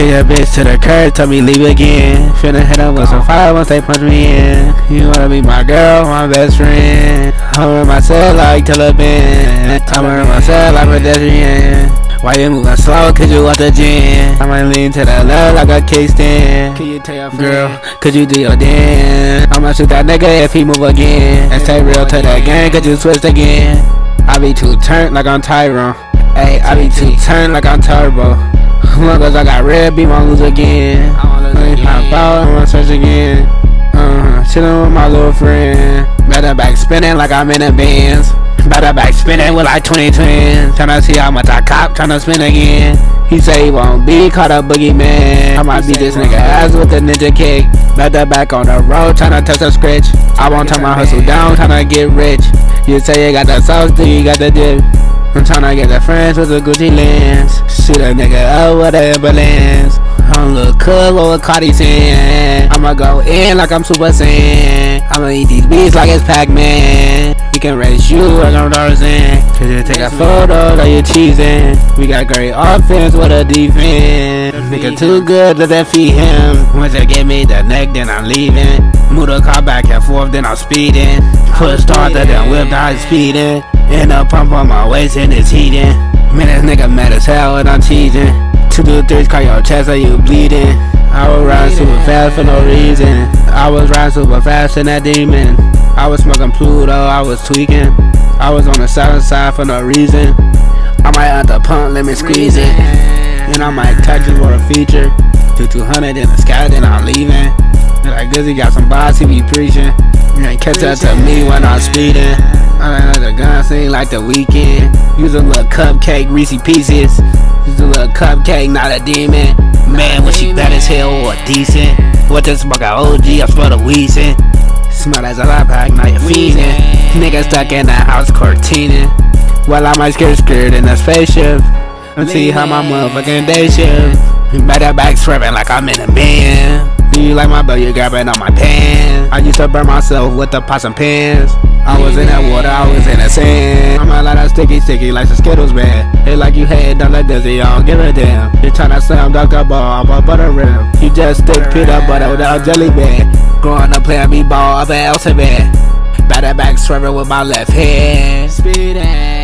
Kick that bitch to the curb, tell me leave again. Finna hit up with some fire once they punch me in. You wanna be my girl, my best friend. I'm in myself like Taliban. I'm in myself like pedestrian. Why you moving slow? Cause you want the gym. I might lean to the left like a kickstand. Can you tell your girl, could you do your dance? I'ma shoot that nigga if he move again. And stay real to that gang, could you switch again? I be too turned like I'm Tyrone. Ayy, I be too turned like I'm Turbo. Long as I got red, be my lose again. Hop out, I wanna search again. Chillin' with my little friend. Better back spinning like I'm in a Benz. Better back spinning with like 20 twins. Tryna see how much I cop, tryna spin again. He say he won't be caught a boogeyman. I might beat this nigga ass with a ninja kick. Better back on the road, tryna touch a scratch. I won't turn my hustle down, tryna get rich. You say you got the sauce, do you got the dip? I'm tryna get the friends with a Gucci lens. Shoot a nigga up with an ambulance. I'm look cool with Cardi saying I'ma go in like I'm Super Saiyan. I'ma eat these beats like it's Pac-Man. You can race you like I'm Tarzan. Cause you take a photo like you're cheesing. We got great offense with a defense. Nigga too good to defeat him. Once you give me the neck, then I'm leaving. Move the car back and forth, then I'm speeding. Push starter, then whip high speeding. And a pump on my waist and it's heating. Man, this nigga mad as hell and I'm cheating. 2 to 3, call your chest or you bleeding. I was riding super fast for no reason. I was riding super fast in that demon. I was smoking Pluto, I was tweaking. I was on the south side for no reason. I might have to pump, let me squeeze it. And I might touch it for a feature. Do 200 in the sky, then I'm leaving. Like Guzzy got some bars, he be preaching. You ain't catch up to me when I'm speeding. I like the gun scene like the weekend. Use a little cupcake, Reese's Pieces. Use a little cupcake, not a demon. Man, when she bad as hell or decent. What the smoke got OG, I smell the wheezing. Smell as a lot pack, now you're fiending. Nigga stuck in the house cortining. Well, I might scared in a spaceship. And see how my motherfucking day shift. Better back swerving like I'm in a band. Do you like my belt? You grabbing on my pants. I used to burn myself with the pots and pans. I was in that water, I was in the sand. I'm a lot of sticky like some Skittles, man. They like you head down like Dizzy, I don't give a damn. You tryna slam Dr. Ball, I'm a butter rim. You just stick peanut butter without jelly bean. Growing up playing me ball up at Elsevier. Better back swerving with my left hand. Speeding.